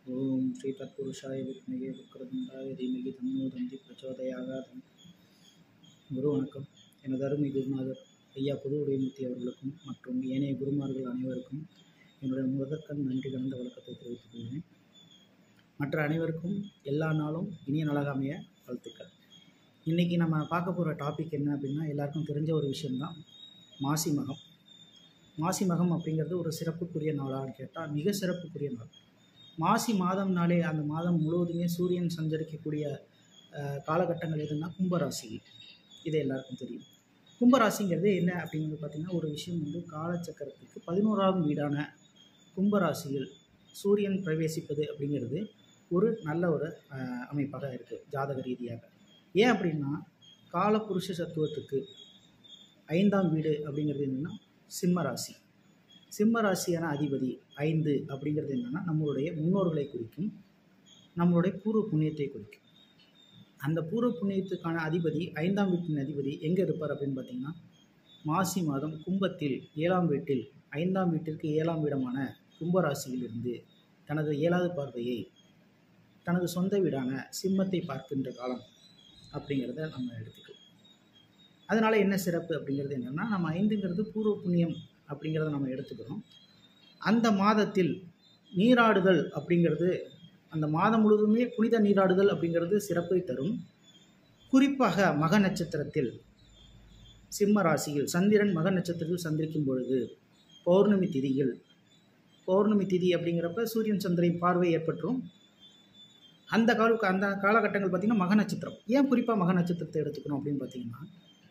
ஓம் ஸ்ரீ தத்புருஷாய வித்மகே வக்ரதுண்டாய தீமகி தன்னோ தந்தி பிரச்சோதயாகாத். குரு வணக்கம். எனது அருமை குருநாதர் ஐயா புது உதயமூர்த்தி அவர்களுக்கும் மற்றும் ஏனைய குருமார்கள் அனைவருக்கும் என்னுடைய முதற்கண் நன்றி கலந்த வழக்கத்தை தெரிவித்துக் கொள்கிறேன். மற்ற அனைவருக்கும் எல்லா நாளும் இனிய நாளாக அமைய வாழ்த்துக்கள். இன்றைக்கி நம்ம பார்க்க போகிற டாபிக் என்ன அப்படின்னா, எல்லாருக்கும் தெரிஞ்ச ஒரு விஷயம்தான் மாசி மகம். மாசி மகம் அப்படிங்கிறது ஒரு சிறப்புக்குரிய நாளான்னு கேட்டால் மிக சிறப்புக்குரிய நாள். மாசி மாதம்னாலே அந்த மாதம் முழுவதுமே சூரியன் சஞ்சரிக்கக்கூடிய காலகட்டங்கள் எதுன்னா கும்பராசி. இது எல்லாருக்கும் தெரியும். கும்பராசிங்கிறது என்ன அப்படிங்கிறது பார்த்திங்கன்னா, ஒரு விஷயம் வந்து காலச்சக்கரத்துக்கு 11ஆம் வீடான கும்பராசியில் சூரியன் பிரவேசிப்பது அப்படிங்கிறது ஒரு நல்ல ஒரு அமைப்பாக இருக்குது ஜாதக ரீதியாக. ஏன் அப்படின்னா, காலபுருஷ சத்துவத்துக்கு 5ஆம் வீடு அப்படிங்கிறது என்னென்னா சிம்ம ராசி. சிம்ம ராசியான அதிபதி 5 அப்படிங்கிறது என்னென்னா நம்மளுடைய முன்னோர்களை குறிக்கும், நம்மளுடைய பூர்வ புண்ணியத்தை குறிக்கும். அந்த பூர்வ புண்ணியத்துக்கான அதிபதி 5ஆம் வீட்டின் அதிபதி எங்கே இருப்பார் அப்படின்னு பார்த்திங்கன்னா, மாசி மாதம் கும்பத்தில் 7ஆம் வீட்டில் 5ஆம் வீட்டிற்கு 7ஆம் வீடமான கும்பராசியிலிருந்து தனது 7வது பார்வையை தனது சொந்த வீடான சிம்மத்தை பார்க்கின்ற காலம் அப்படிங்கிறத நம்ம எடுத்துக்கலாம். அதனால் என்ன சிறப்பு அப்படிங்கிறது என்னென்னா, நம்ம 5ங்கிறது பூர்வ புண்ணியம் அப்படிங்கிறத நம்ம எடுத்துக்கிறோம். அந்த மாதத்தில் நீராடுதல் அப்படிங்கிறது, அந்த மாதம் முழுவதுமே புனித நீராடுதல் அப்படிங்கிறது சிறப்பை தரும். குறிப்பாக மக நட்சத்திரத்தில் சிம்ம ராசியில் சந்திரன் மக நட்சத்திரத்தில் சந்திரிக்கும் பொழுது பௌர்ணமி திதியில், பௌர்ணமி திதி அப்படிங்கிறப்ப சூரியன் சந்திரன் பார்வை ஏற்பட்டுரும். அந்த காலகட்டங்கள் பார்த்திங்கன்னா மக நட்சத்திரம். ஏன் குறிப்பாக மக நட்சத்திரத்தை எடுத்துக்கணும் அப்படின்னு பார்த்திங்கன்னா,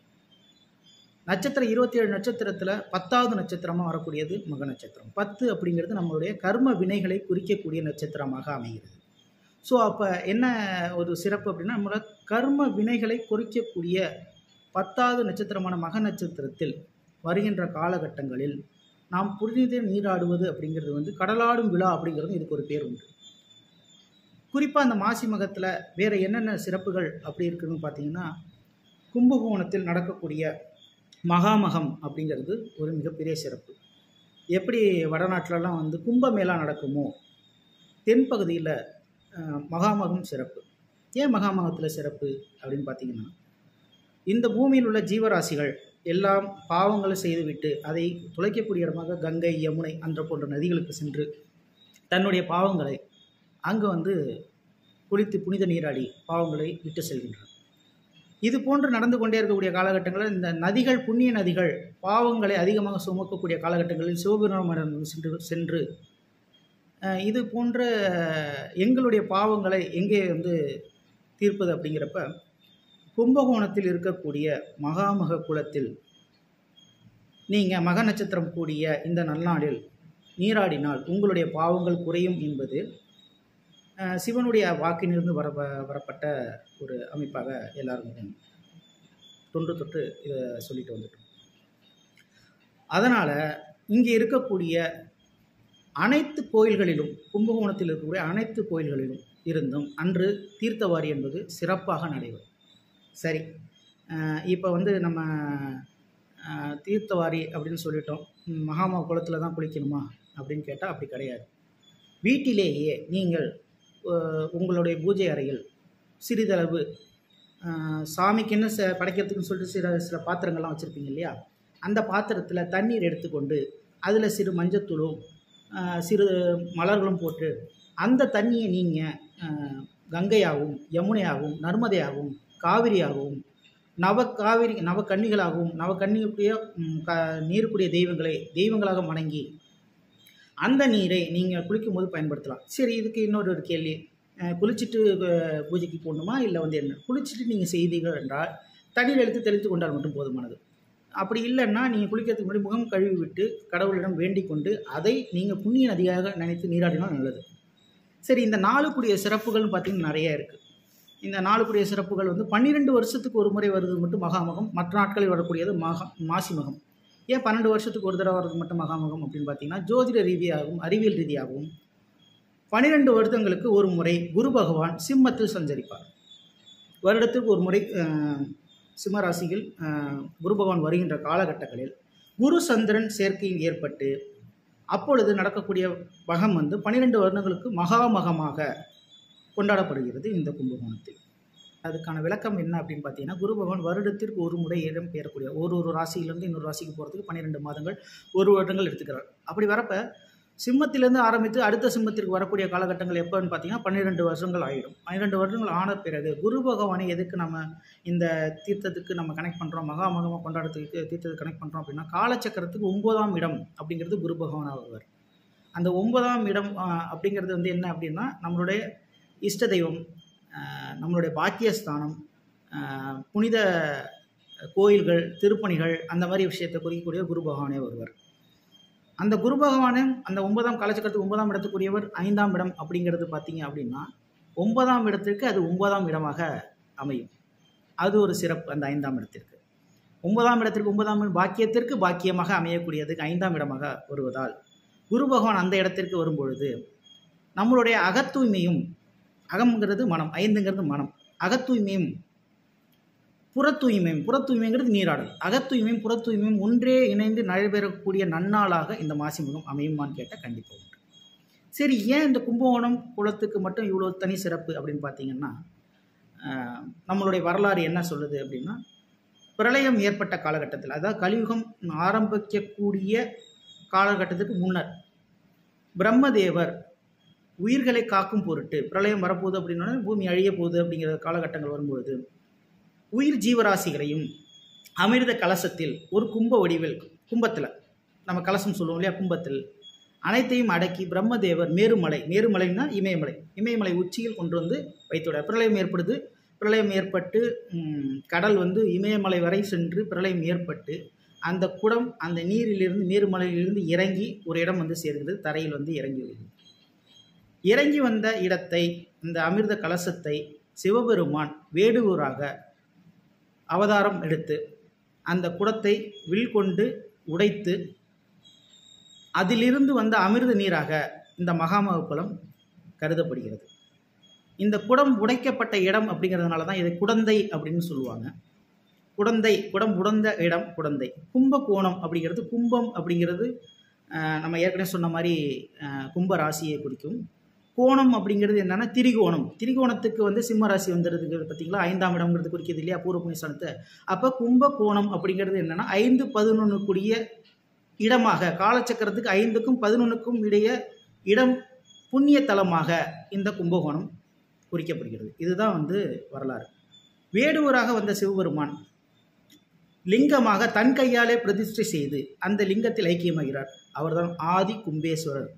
நட்சத்திரம் 27 நட்சத்திரத்தில் 10வது நட்சத்திரமாக வரக்கூடியது மக நட்சத்திரம். 10 அப்படிங்கிறது நம்மளுடைய கர்ம வினைகளை குறிக்கக்கூடிய நட்சத்திரமாக அமைகிறது. ஸோ அப்போ என்ன ஒரு சிறப்பு அப்படின்னா, நம்மளோட கர்ம வினைகளை குறிக்கக்கூடிய 10வது நட்சத்திரமான மக நட்சத்திரத்தில் வருகின்ற காலகட்டங்களில் நாம் புனித நீராடுவது அப்படிங்கிறது வந்து கடலாடும் விழா அப்படிங்கிறது இதுக்கு ஒரு பேர் உண்டு. குறிப்பாக அந்த மாசி மகத்தில் வேறு என்னென்ன சிறப்புகள் அப்படி இருக்குதுன்னு பார்த்தீங்கன்னா, கும்பகோணத்தில் நடக்கக்கூடிய மகாமகம் அப்படிங்கிறது ஒரு மிகப்பெரிய சிறப்பு. எப்படி வடநாட்டிலலாம் வந்து கும்பமேளா நடக்குமோ, தென்பகுதியில் மகாமகம் சிறப்பு. ஏன் மகாமகத்தில் சிறப்பு அப்படின்னு பார்த்தீங்கன்னா, இந்த பூமியில் உள்ள ஜீவராசிகள் எல்லாம் பாவங்களை செய்துவிட்டு அதை துளைக்கக்கூடிய இடமாக கங்கை, யமுனை அன்ற போன்ற நதிகளுக்கு சென்று தன்னுடைய பாவங்களை அங்கே வந்து குளித்து புனித நீராடி பாவங்களை விட்டு செல்கின்றனர். இது போன்று நடந்து கொண்டே இருக்கக்கூடிய காலகட்டங்களில் இந்த நதிகள், புண்ணிய நதிகள் பாவங்களை அதிகமாக சுமக்கக்கூடிய காலகட்டங்களில் சிவபெருமானிடம் சென்று இது போன்ற எங்களுடைய பாவங்களை எங்கே வந்து தீர்ப்பது அப்படிங்கிறப்ப, கும்பகோணத்தில் இருக்கக்கூடிய மகாமக குளத்தில் நீங்கள் மக நட்சத்திரம் கூடிய இந்த நன்னாளில் நீராடினால் உங்களுடைய பாவங்கள் குறையும் என்பது சிவனுடைய வாக்கினிலிருந்து வரப்பட்ட ஒரு அமைப்பாக எல்லாருக்கும் தொன்று தொட்டு இதை சொல்லிட்டு வந்துட்டோம். அதனால் இங்கே இருக்கக்கூடிய அனைத்து கோயில்களிலும், கும்பகோணத்தில் இருக்கக்கூடிய அனைத்து கோயில்களிலும் இருந்தும் அன்று தீர்த்தவாரி என்பது சிறப்பாக நடைபெறும். சரி, இப்போ வந்து நம்ம தீர்த்தவாரி அப்படின்னு சொல்லிட்டோம், மகாமக குளத்தில் தான் குளிக்கணுமா அப்படின்னு கேட்டால் அப்படி கிடையாது. வீட்டிலேயே நீங்கள் உங்களுடைய பூஜை அறையில் சிறிதளவு சாமிக்குன்னு படைக்கிறதுக்குன்னு சொல்லிட்டு சில பாத்திரங்கள்லாம் வச்சுருப்பீங்க இல்லையா, அந்த பாத்திரத்தில் தண்ணீர் எடுத்துக்கொண்டு அதில் சிறு மஞ்சத்தூளும் சிறு மலர்களும் போட்டு அந்த தண்ணியை நீங்கள் கங்கையாகவும், யமுனையாகவும், நர்மதையாகவும், காவிரியாகவும், நவக்கன்னிகளாகவும், நவக்கன்னிக்குரிய நீருக்குரிய தெய்வங்களாக வணங்கி அந்த நீரை நீங்கள் குளிக்கும்போது பயன்படுத்தலாம். சரி, இதுக்கு இன்னொரு கேள்வி, குளிச்சுட்டு பூஜைக்கு போடணுமா இல்லை வந்து என்ன? குளிச்சுட்டு நீங்கள் செய்தீர்கள் என்றால் தண்ணீர் எடுத்து தெளித்து கொண்டால் மட்டும் போதுமானது. அப்படி இல்லைன்னா நீங்கள் குளிக்கிறதுக்கு முன்னாடி முகம் கழுவி விட்டு கடவுளிடம் வேண்டிக் கொண்டு அதை நீங்கள் புண்ணிய நதியாக நினைத்து நீராடினால் நல்லது. சரி, இந்த நாளுக்குரிய சிறப்புகள்னு பார்த்திங்கன்னா நிறைய இருக்குது. இந்த நாளுக்குரிய சிறப்புகள் வந்து 12 வருஷத்துக்கு ஒரு முறை வருது மட்டும் மகாமகம், மற்ற நாட்களில் வரக்கூடியது மாசி மகம். ஏன் 12 வருஷத்துக்கு ஒரு தடவை வர்றது மட்டும் மகாமகம் அப்படின்னு பார்த்தீங்கன்னா, ஜோதிட ரீதியாகவும் அறிவியல் ரீதியாகவும் 12 வருடங்களுக்கு ஒரு முறை குரு பகவான் சிம்மத்தில் சஞ்சரிப்பார். வருடத்துக்கு ஒரு முறை சிம்மராசியில் குரு பகவான் வருகின்ற காலகட்டங்களில் குரு சந்திரன் சேர்க்கையில் ஏற்பட்டு அப்பொழுது நடக்கக்கூடிய மகம் வந்து 12 வருடங்களுக்கு மகாமகமாக கொண்டாடப்படுகிறது இந்த கும்பகோணத்தில். அதுக்கான விளக்கம் என்ன அப்படின்னு பார்த்தீங்கன்னா, குரு பகவான் வருடத்திற்கு ஒரு முறை இடம் பெயரக்கூடிய ஒரு ராசியிலேருந்து இன்னொரு ராசிக்கு போகிறதுக்கு 12 மாதங்கள் 1 வருடங்கள் எடுத்துக்கிறார். அப்படி வரப்போ சிம்மத்திலேருந்து ஆரம்பித்து அடுத்த சிம்மத்திற்கு வரக்கூடிய காலகட்டங்கள் எப்போன்னு பார்த்தீங்கன்னா 12 வருஷங்கள் ஆகிடும். 12 வருடங்கள் ஆன பிறகு குரு பகவானை எதுக்கு நம்ம இந்த தீர்த்தத்துக்கு நம்ம கனெக்ட் பண்ணுறோம், மகாமகமாக கொண்டாடத்துக்கு தீர்த்தத்துக்கு கனெக்ட் பண்ணுறோம் அப்படின்னா, காலச்சக்கரத்துக்கு 9ஆம் இடம் அப்படிங்கிறது குரு பகவானாக வருவார். அந்த 9ஆம் இடம் அப்படிங்கிறது வந்து என்ன அப்படின்னா, நம்மளுடைய இஷ்ட தெய்வம், நம்மளுடைய பாக்கியஸ்தானம், புனித கோயில்கள், திருப்பணிகள், அந்த மாதிரி விஷயத்தை குறிக்கக்கூடிய குரு பகவானே வருவார். அந்த குரு பகவானும் அந்த 9ஆம் காலச்சக்கரத்துக்கு 9ஆம் இடத்துக்குரியவர் 5ஆம் இடம் அப்படிங்கிறது பார்த்தீங்க அப்படின்னா 9ஆம் இடத்திற்கு அது 9ஆம் இடமாக அமையும். அது ஒரு சிறப்பு. அந்த 5ஆம் இடத்திற்கு 9ஆம் இடத்திற்கு 9ஆம் பாக்கியத்திற்கு பாக்கியமாக அமையக்கூடியதுக்கு 5ஆம் இடமாக வருவதால் குரு பகவான் அந்த இடத்திற்கு வரும்பொழுது நம்மளுடைய அகத்தூய்மையும், அகம்ங்கிறது மனம், 5ங்கிறது மனம், அகத்தூய்மையும் புறத்தூய்மைங்கிறது நீராடல், அகத்தூய்மையும் புறத்தூய்மையும் ஒன்றே இணைந்து நடைபெறக்கூடிய நன்னாளாக இந்த மாசி மகம் அமையுமான்னு கேட்டால் கண்டிப்பாக உண்டு. சரி, ஏன் இந்த கும்பகோணம் குளத்துக்கு மட்டும் இவ்வளோ தனி சிறப்பு அப்படின்னு பார்த்தீங்கன்னா, நம்மளுடைய வரலாறு என்ன சொல்லுது அப்படின்னா, பிரளயம் ஏற்பட்ட காலகட்டத்தில், அதாவது கலியுகம் ஆரம்பிக்கக்கூடிய காலகட்டத்துக்கு முன்னர் பிரம்மதேவர் உயிர்களை காக்கும் பொருட்டு பிரளயம் வரப்போகுது அப்படின்னா பூமி அழிய போகுது அப்படிங்கிற காலகட்டங்கள் வரும்பொழுது உயிர் ஜீவராசிகளையும் அமிர்த கலசத்தில் ஒரு கும்ப வடிவில், கும்பத்தில் நம்ம கலசம் சொல்லுவோம் இல்லையா, கும்பத்தில் அனைத்தையும் அடக்கி பிரம்மதேவர் மேருமலைன்னா இமயமலை உச்சியில் கொண்டு வந்து வைத்துவிடார். பிரளயம் ஏற்படுது. பிரளயம் ஏற்பட்டு கடல் வந்து இமயமலை வரை சென்று பிரளயம் ஏற்பட்டு அந்த குடம் அந்த நீரிலிருந்து மேருமலையிலிருந்து இறங்கி ஒரு இடம் வந்து சேர்கிறது, தரையில் வந்து இறங்கி வருகிறது. இறங்கி வந்த இடத்தை, இந்த அமிர்த கலசத்தை சிவபெருமான் வேடுவராக அவதாரம் எடுத்து அந்த குடத்தை வில் கொண்டு உடைத்து அதிலிருந்து வந்த அமிர்த நீராக இந்த மகாமக குளம் கருதப்படுகிறது. இந்த குடம் உடைக்கப்பட்ட இடம் அப்படிங்கிறதுனால தான் இதை குடந்தை அப்படின்னு சொல்லுவாங்க. குடம் உடைந்த இடம் குடந்தை. கும்பகோணம் அப்படிங்கிறது, கும்பம் அப்படிங்கிறது நம்ம ஏற்கனவே சொன்ன மாதிரி கும்ப ராசியை குறிக்கும். கோணம் அப்படிங்கிறது என்னன்னா திரிகோணத்துக்கு வந்து சிம்ம ராசி வந்துடுறதுக்கு பார்த்தீங்களா, 5ஆம் இடம்ங்கிறது குறிக்கிறது இல்லையா, பூர்வ புண்ணியஸ்தானத்தை. அப்போ கும்பகோணம் அப்படிங்கிறது என்னன்னா 5, 11 கூடிய இடமாக, காலச்சக்கரத்துக்கு 5க்கும் 11க்கும் இடையே இடம், புண்ணிய தலமாக இந்த கும்பகோணம் குறிக்கப்படுகிறது. இதுதான் வந்து வரலாறு. வேடுவராக வந்த சிவபெருமான் லிங்கமாக தன் கையாலே பிரதிஷ்டை செய்து அந்த லிங்கத்தில் ஐக்கியமாகிறார். அவர்தான் ஆதி கும்பேஸ்வரர்.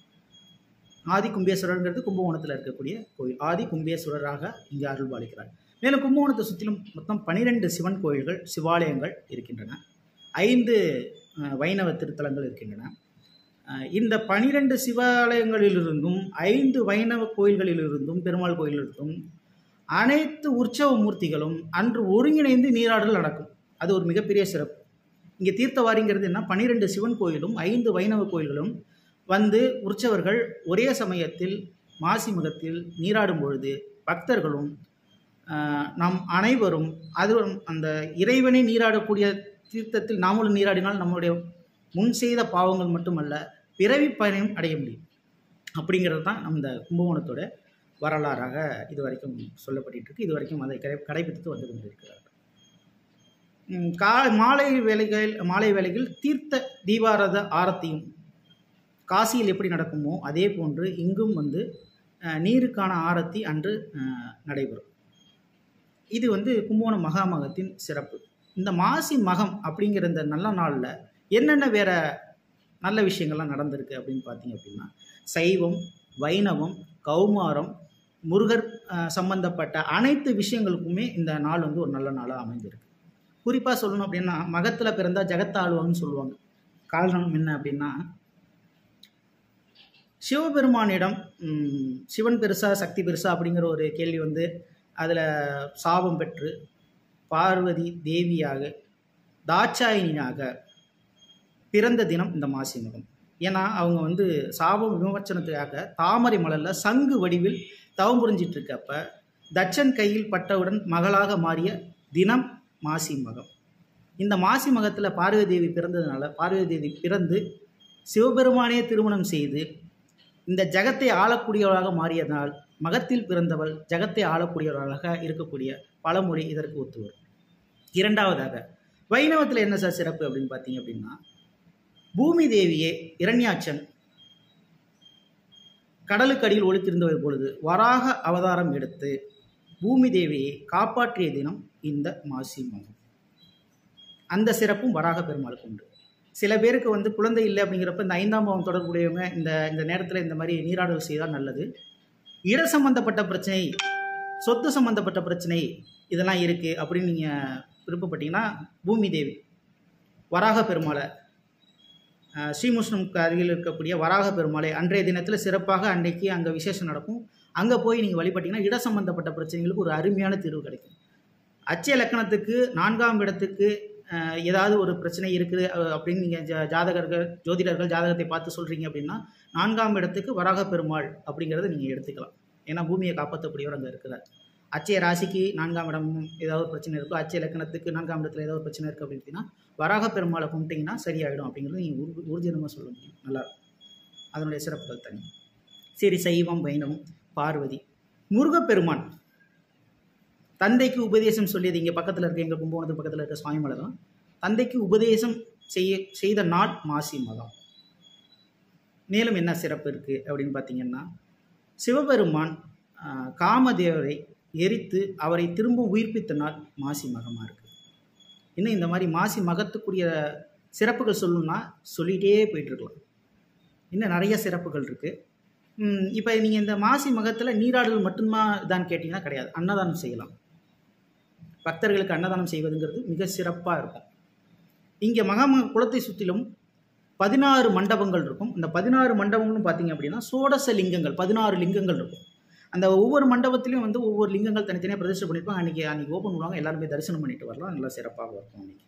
ஆதி கும்பேஸ்வரர்ங்கிறது கும்பகோணத்தில் இருக்கக்கூடிய கோயில். ஆதி கும்பேஸ்வரராக இங்கே அருள் பாலிக்கிறார். மேலும் கும்பகோணத்தை சுற்றிலும் மொத்தம் 12 சிவன் கோயில்கள், சிவாலயங்கள் இருக்கின்றன. 5 வைணவ திருத்தலங்கள் இருக்கின்றன. இந்த 12 சிவாலயங்களிலிருந்தும் 5 வைணவ கோயில்களிலிருந்தும் பெருமாள் கோயிலிருந்தும் அனைத்து உற்சவ மூர்த்திகளும் அன்று ஒருங்கிணைந்து நீராடல் நடக்கும். அது ஒரு மிகப்பெரிய சிறப்பு. இங்கே தீர்த்தவாரிங்கிறது என்ன, 12 சிவன் கோயிலும் 5 வைணவ கோயில்களும் வந்து உற்சவர்கள் ஒரே சமயத்தில் மாசி மகத்தில் நீராடும் பொழுது பக்தர்களும் நாம் அனைவரும் அது அந்த இறைவனை நீராடக்கூடிய தீர்த்தத்தில் நாமளும் நீராடினால் நம்முடைய முன் செய்த பாவங்கள் மட்டுமல்ல பிறவி பயனையும் அடைய முடியும். அப்படிங்கிறது தான் அந்த கும்பகோணத்தோட வரலாறாக இதுவரைக்கும் சொல்லப்பட்டு இருக்கு. இதுவரைக்கும் அதை கடைபிடித்து வந்து கொண்டிருக்கிறார்கள். மாலை வேளைகள் தீர்த்த தீபாராத ஆரத்தியும் காசியில் எப்படி நடக்குமோ அதே போன்று இங்கும் வந்து நீருக்கான ஆரத்தி அன்று நடைபெறும். இது வந்து கும்பகோணம் மகாமகத்தின் சிறப்பு. இந்த மாசி மகம் அப்படிங்கிற இந்த நல்ல நாளில் என்னென்ன வேற நல்ல விஷயங்கள்லாம் நடந்திருக்கு அப்படின்னு பார்த்தீங்க அப்படின்னா, சைவம், வைணவம், கௌமாரம், முருகர் சம்பந்தப்பட்ட அனைத்து விஷயங்களுக்குமே இந்த நாள் வந்து ஒரு நல்ல நாளாக அமைந்திருக்கு. குறிப்பாக சொல்லணும் அப்படின்னா, மகத்தில் பிறந்தால் ஜெகத்தாளுவான்னு சொல்லுவாங்க. காரணம் என்ன அப்படின்னா, சிவபெருமானிடம் சிவன் பெருசா சக்தி பெருசா அப்படிங்கிற ஒரு கேள்வி வந்து அதில் சாபம் பெற்று பார்வதி தேவியாக தாட்சாயினியாக பிறந்த தினம் இந்த மாசி மகம். ஏன்னா அவங்க வந்து சாபம் விமோச்சனத்துக்காக தாமரை மலரில் சங்கு வடிவில் தவம் புரிஞ்சிட்டு இருக்கப்ப தட்சன் கையில் பட்டவுடன் மகளாக மாறிய தினம் மாசி மகம். இந்த மாசி மகத்தில் பார்வதி தேவி பிறந்ததுனால பார்வதி தேவி பிறந்து சிவபெருமானே திருமணம் செய்து இந்த ஜகத்தை ஆளக்கூடியவராக மாறியதனால் மகத்தில் பிறந்தவள் ஜகத்தை ஆளக்கூடியவர்களாக இருக்கக்கூடிய பழமொழி இதற்கு ஒத்து வரும். இரண்டாவதாக வைணவத்தில் என்ன சார் சிறப்பு அப்படின்னு பார்த்தீங்க அப்படின்னா, பூமி தேவியே இரண்யாட்சன் கடலுக்கடியில் ஒளித்திருந்த பொழுது வராக அவதாரம் எடுத்து பூமி தேவியை காப்பாற்றிய தினம் இந்த மாசி மகம். அந்த சிறப்பும் வராக பெருமாளுக்கு உண்டு. சில பேருக்கு வந்து குழந்தை இல்லை அப்படிங்கிறப்ப இந்த 5ஆம் பாவம் தொடர்புடையவங்க இந்த நேரத்தில் இந்த மாதிரி நீராடல் செய்தால் நல்லது. இட சம்பந்தப்பட்ட பிரச்சனை, சொத்து சம்பந்தப்பட்ட பிரச்சனை இதெல்லாம் இருக்குது அப்படின்னு நீங்கள் விருப்பப்பட்டீங்கன்னா பூமி தேவி வராக பெருமாளை, ஸ்ரீமுஷ்ணமுக்கு அருகில் இருக்கக்கூடிய வராக பெருமாளை அன்றைய தினத்தில் சிறப்பாக அன்றைக்கு அங்கே விசேஷம் நடக்கும். அங்கே போய் நீங்கள் வழிபட்டிங்கன்னா இட சம்பந்தப்பட்ட பிரச்சனைகளுக்கு ஒரு அருமையான தீர்வு கிடைக்கும். அச்சய லக்கணத்துக்கு 4ஆம் இடத்துக்கு ஏதாவது ஒரு பிரச்சனை இருக்குது அப்படின்னு நீங்கள் ஜோதிடர்கள் ஜாதகத்தை பார்த்து சொல்கிறீங்க அப்படின்னா 4ஆம் இடத்துக்கு வராக பெருமாள் அப்படிங்கிறத நீங்கள் எடுத்துக்கலாம். ஏன்னா பூமியை காப்பாற்றக்கூடியவர் அங்கே இருக்கிறார். அச்சய ராசிக்கு 4ஆம் இடம் ஏதாவது பிரச்சனை இருக்கும், அச்சய லக்கணத்துக்கு 4ஆம் இடத்துல ஏதாவது பிரச்சனை இருக்குது அப்படின்னா வராக பெருமாளை கும்பிட்டிங்கன்னா சரியாயிடும் அப்படிங்கிறது நீங்கள் ஊர்ஜிதமாக சொல்ல முடியும். நல்லாயிருக்கும். அதனுடைய சிறப்புகள் தனி. சரி, சைவம், வைணவம், பார்வதி, முருகப்பெருமான் தந்தைக்கு உபதேசம் சொல்லியது இங்கே பக்கத்தில் இருக்க எங்கள் கும்பகோணத்துக்கு பக்கத்தில் இருக்க சுவாமிமலை தான். தந்தைக்கு உபதேசம் செய்த நாள் மாசி மகம். மேலும் என்ன சிறப்பு இருக்குது அப்படின்னு பார்த்தீங்கன்னா, சிவபெருமான் காமதேவரை எரித்து அவரை திரும்ப உயிர்ப்பித்த நாள் மாசி மகமாக இருக்குது. இன்னும் இந்த மாதிரி மாசி மகத்துக்குரிய சிறப்புகள் சொல்லணும்னா சொல்லிகிட்டே போயிட்டுருக்கலாம். இன்னும் நிறைய சிறப்புகள் இருக்குது. இப்போ நீங்கள் இந்த மாசி மகத்தில் நீராடல் மட்டும்தான் இதான்னு கேட்டிங்கன்னா கிடையாது. அன்னதானம் செய்யலாம். பக்தர்களுக்கு அன்னதானம் செய்வதுங்கிறது மிக சிறப்பாக இருக்கும். இங்கே மகாமக குளத்தை சுற்றிலும் 16 மண்டபங்கள் இருக்கும். அந்த 16 மண்டபங்களும் பார்த்தீங்க அப்படின்னா சோடச லிங்கங்கள், 16 லிங்கங்கள் இருக்கும். அந்த ஒவ்வொரு மண்டபத்திலையும் வந்து ஒவ்வொரு லிங்கங்கள் தனித்தனியாக பிரதிஷ்டை பண்ணியிருப்பாங்க. அன்றைக்கி ஓப்பன் பண்ணுவாங்க, எல்லாருமே தரிசனம் பண்ணிட்டு வரலாம். நல்லா சிறப்பாக இருக்கும். அன்றைக்கி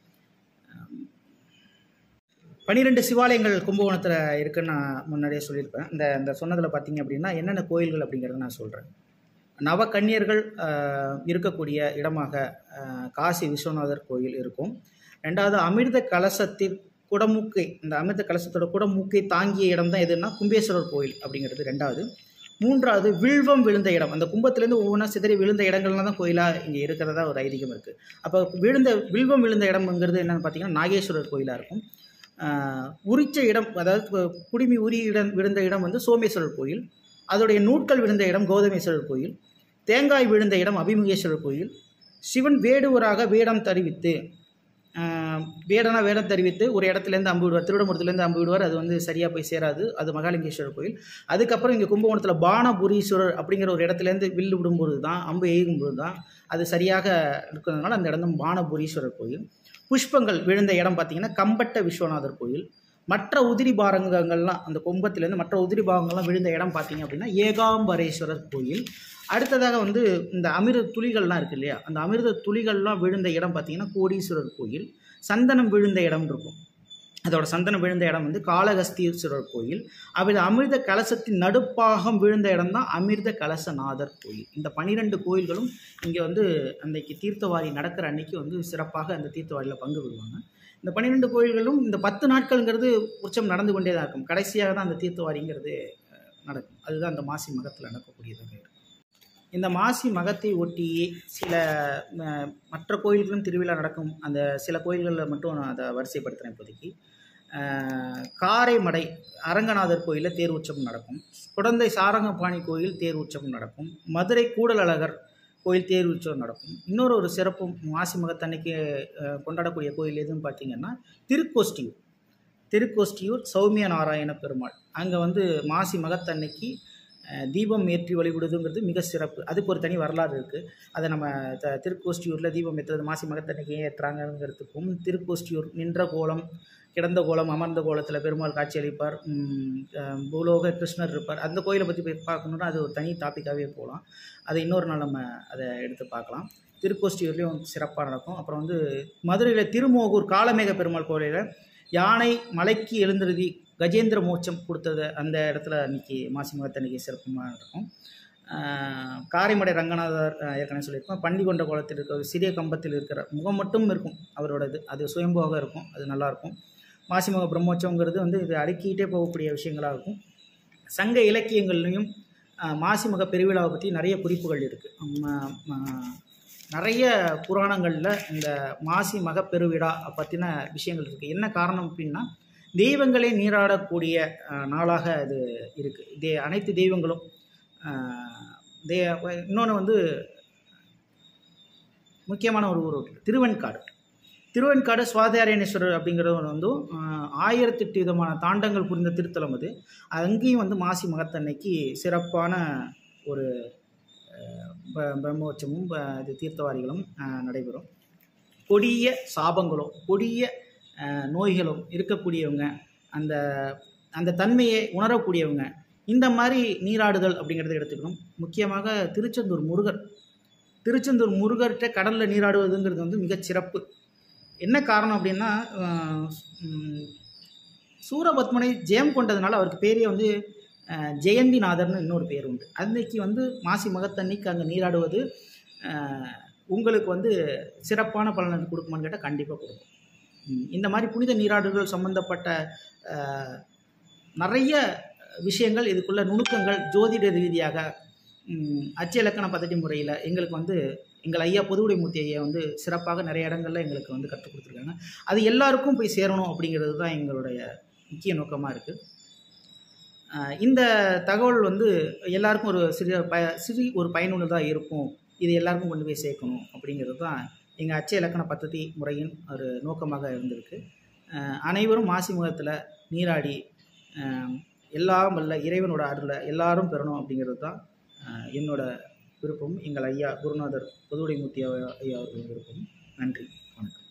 12 சிவாலயங்கள் கும்பகோணத்தில் இருக்குன்னு நான் முன்னாடியே சொல்லியிருப்பேன். இந்த சொன்னதில் பார்த்தீங்க அப்படின்னா என்னென்ன கோயில்கள் அப்படிங்கிறத நான் சொல்கிறேன். நவகன்னியர்கள் இருக்கக்கூடிய இடமாக காசி விஸ்வநாதர் கோயில் இருக்கும். 2வது அமிர்த கலசத்தில் குடமூக்கை, இந்த அமிர்த கலசத்தோட குடமூக்கை தாங்கிய இடம் தான் எதுன்னா கும்பேஸ்வரர் கோயில் அப்படிங்கிறது 2வது. 3வது வில்வம் விழுந்த இடம். அந்த கும்பத்துலேருந்து ஒவ்வொன்றா சிதறி விழுந்த இடங்கள்லாம் தான் கோயிலாக இங்கே இருக்கிறதா ஒரு ஐதீகம் இருக்குது. அப்போ வில்வம் விழுந்த இடம்ங்கிறது என்னென்னு பார்த்தீங்கன்னா நாகேஸ்வரர் கோயிலாக இருக்கும். உரிச்ச இடம், அதாவது குடிமி விழுந்த இடம் வந்து சோமேஸ்வரர் கோயில். அதோடைய நூட்கள் விழுந்த இடம் கௌதமேஸ்வரர் கோயில். தேங்காய் விழுந்த இடம் அபிமுகேஸ்வரர் கோயில். சிவன் வேடுவராக வேடம் தெரிவித்து ஒரு இடத்துலேருந்து அம்பு விடுவார், திருவிடம்புரத்துலேருந்து அம்பு விடுவார். அது வந்து சரியாக போய் சேராது, அது மகாலிங்கேஸ்வரர் கோயில். அதுக்கப்புறம் இங்கே கும்பகோணத்தில் பானபுரீஸ்வரர் அப்படிங்கிற ஒரு இடத்துலேருந்து வில்லு விடும்போது தான், அம்பு எய்யும்போது தான் அது சரியாக இருக்கிறதுனால அந்த இடம் பானபுரீஸ்வரர் கோயில். புஷ்பங்கள் விழுந்த இடம் பார்த்திங்கன்னா கம்பட்ட விஸ்வநாதர் கோயில். மற்ற உதிரி பாகங்கள்லாம் அந்த கும்பத்திலேருந்து மற்ற உதிரி பாகங்கள்லாம் விழுந்த இடம் பார்த்திங்க அப்படின்னா ஏகாம்பரேஸ்வரர் கோயில். அடுத்ததாக வந்து இந்த அமிர்த துளிகள்லாம் இருக்குது இல்லையா, அந்த அமிர்த துளிகள்லாம் விழுந்த இடம் பார்த்திங்கன்னா கோடீஸ்வரர் கோயில். சந்தனம் விழுந்த இடம் இருக்கும், அதோட சந்தனம் விழுந்த இடம் வந்து காளகஸ்தீஸ்வரர் கோயில். அப்படி அமிர்த கலசத்தின் நடுப்பாகம் விழுந்த இடம் தான் அமிர்த கலசநாதர் கோயில். இந்த 12 கோயில்களும் இங்கே வந்து அன்றைக்கு தீர்த்தவாரி நடக்கிற அன்னைக்கு வந்து சிறப்பாக அந்த தீர்த்தவாரியில் பங்கு பெறுவாங்க. இந்த 12 கோயில்களும் இந்த 10 நாட்கள்ங்கிறது உற்சவம் நடந்து கொண்டே தான் இருக்கும். கடைசியாக தான் அந்த தீர்த்தவாரிங்கிறது நடக்கும். அதுதான் அந்த மாசி மகத்தில் நடக்கக்கூடியதாக இருக்கும். இந்த மாசி மகத்தை ஒட்டி சில மற்ற கோயில்களும் திருவிழா நடக்கும். அந்த சில கோயில்களில் மட்டும் நான் அதை வரிசைப்படுத்துகிறேன் இப்போதைக்கு. காரைமடை அரங்கநாதர் கோயிலில் தேர் உற்சவம் நடக்கும். குடந்தை சாரங்கபாணி கோயில் தேர் உற்சவம் நடக்கும். மதுரை கூடலழகர் கோயில் தேர் உற்சவம் நடக்கும். இன்னொரு சிறப்பு மாசி மகத்தன்னைக்கு கொண்டாடக்கூடிய கோயில் எதுன்னு பார்த்தீங்கன்னா திருக்கோஷ்டியூர் சௌமிய நாராயண பெருமாள். அங்கே வந்து மாசி மகத்தன்னைக்கு தீபம் ஏற்றி வழிபடுதுங்கிறது மிக சிறப்பு. அதுக்கு ஒரு தனி வரலாறு இருக்குது. அதை நம்ம திருக்கோஷ்டியூரில் தீபம் ஏற்றுறது மாசி மகத்தன்னைக்கு ஏற்றுறாங்கிறதுக்கும், திருக்கோஷ்டியூர் நின்ற கோலம், கிடந்த கோலம், அமர்ந்த கோலத்தில் பெருமாள் காட்சி அளிப்பார், பூலோக கிருஷ்ணர் இருப்பார். அந்த கோயிலை பற்றி போய் பார்க்கணுன்னா அது ஒரு தனி டாப்பிக்காகவே போகலாம். அதை இன்னொரு நாள் நம்ம அதை எடுத்து பார்க்கலாம். திருக்கோஷ்டியூர்லேயும் சிறப்பாக நடக்கும். அப்புறம் வந்து மதுரையில் திருமோகூர் காளமேக பெருமாள் கோயிலில் யானை மலைக்கு எழுந்திருதி கஜேந்திர மோட்சம் கொடுத்தது அந்த இடத்துல அன்றைக்கி மாசி மகத்தன்னைக்கு சிறப்பாக நடக்கும். காரைமடை ரங்கநாதர் ஏற்கனவே சொல்லியிருக்கோம். பண்டிகொண்ட கோலத்தில் இருக்கிற சிறிய கம்பத்தில் இருக்கிற முகம் மட்டும் இருக்கும் அவரோடது, அது சுயம்புவாக இருக்கும், அது நல்லாயிருக்கும். மாசிமக பிரம்மோற்சவங்கிறது வந்து இது அடுக்கிட்டே போகக்கூடிய விஷயங்களாக இருக்கும். சங்க இலக்கியங்கள்லையும் மாசிமக பெருவிழாவை பற்றி நிறைய குறிப்புகள் இருக்குது. நிறைய புராணங்களில் இந்த மாசி மக பெருவிழா பற்றின விஷயங்கள் இருக்குது. என்ன காரணம் அப்படின்னா, தெய்வங்களே நீராடக்கூடிய நாளாக இது இருக்குது. அனைத்து தெய்வங்களும் இன்னொன்று வந்து முக்கியமான ஒரு ஊர் திருவெண்காடு சுவாதியாரண்யேஸ்வரர் அப்படிங்கிறவர் வந்து 1008 விதமான தாண்டங்கள் புரிந்த திருத்தலம் அது. அங்கேயும் வந்து மாசி மகத்தன்னைக்கு சிறப்பான ஒரு பிரம்மோற்சவமும் இது தீர்த்தவாரிகளும் நடைபெறும். கொடிய சாபங்களும் கொடிய நோய்களும் இருக்கக்கூடியவங்க, அந்த அந்த தன்மையை உணரக்கூடியவங்க இந்த மாதிரி நீராடுதல் அப்படிங்கிறத எடுத்துக்கணும். முக்கியமாக திருச்செந்தூர் முருகர்கிட்ட கடலில் நீராடுவதுங்கிறது வந்து மிகச்சிறப்பு. என்ன காரணம் அப்படின்னா, சூரபத்மனை ஜெயம் கொண்டதுனால அவருக்கு பேரே வந்து ஜெயந்திநாதர்னு இன்னொரு பேர் உண்டு. அன்னைக்கு வந்து மாசி மகத்தன்னைக்கு அங்கே நீராடுவது உங்களுக்கு வந்து சிறப்பான பலனை கொடுக்குமான்னு கேட்டால் கண்டிப்பாக கொடுக்கும். இந்த மாதிரி புனித நீராடுதல் சம்பந்தப்பட்ட நிறைய விஷயங்கள், இதுக்குள்ள நுணுக்கங்கள் ஜோதிட ரீதியாக அச்சு இலக்கண பദ്ധதி முறையில் எங்களுக்கு வந்து எங்கள் ஐயா பொதுவுடைமூர்த்தி ஐயா வந்து சிறப்பாக நிறைய இடங்களில் எங்களுக்கு வந்து கற்றுக் கொடுத்துருக்காங்க. அது எல்லாருக்கும் போய் சேரணும் அப்படிங்கிறது தான் எங்களுடைய முக்கிய நோக்கமாக இருக்குது. இந்த தகவல் வந்து எல்லாருக்கும் ஒரு சிறு ஒரு பயனுள்ளதாக இருக்கும். இது எல்லாருக்கும் கொண்டு போய் சேர்க்கணும் அப்படிங்கிறது தான் எங்கள் அச்சு இலக்கண பദ്ധதி முறையின் ஒரு நோக்கமாக இருந்திருக்கு. அனைவரும் மாசி மகத்தில் நீராடி எல்லாம் வல்ல இறைவனோட அருளை எல்லாரும் பெறணும் அப்படிங்கிறது தான் என்னோட விருப்பம். எங்கள் ஐயா குருநாதர் பொதுவுடைமூர்த்தி ஐயா அவர்களின் விருப்பம். நன்றி, வணக்கம்.